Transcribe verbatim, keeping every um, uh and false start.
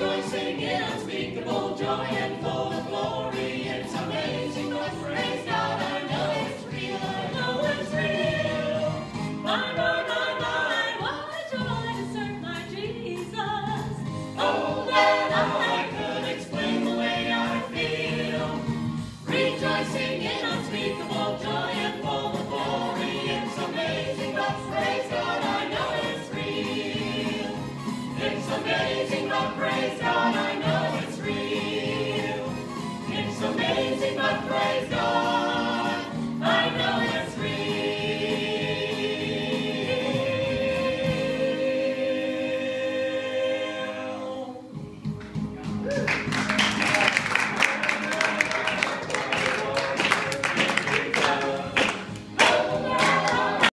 rejoicing in unspeakable joy and full of glory. It's amazing, but praise God, I know it's real, I know it's real. My, my, my, my, what a joy to serve my Jesus. Oh, that I could explain the way I feel. Rejoicing in unspeakable joy and full of glory. It's amazing, but praise God, I know it's real. It's amazing, but praise God.